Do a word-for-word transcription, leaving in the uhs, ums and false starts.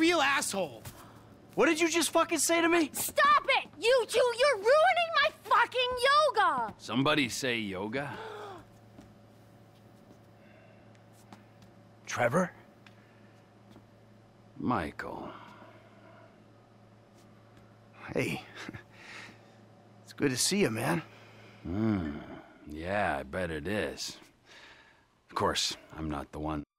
real asshole. What did you just fucking say to me? Stop it! You two, you're ruining my fucking yoga! Somebody say yoga? Trevor? Michael. Hey. It's good to see you, man. Hmm. Yeah, I bet it is. Of course, I'm not the one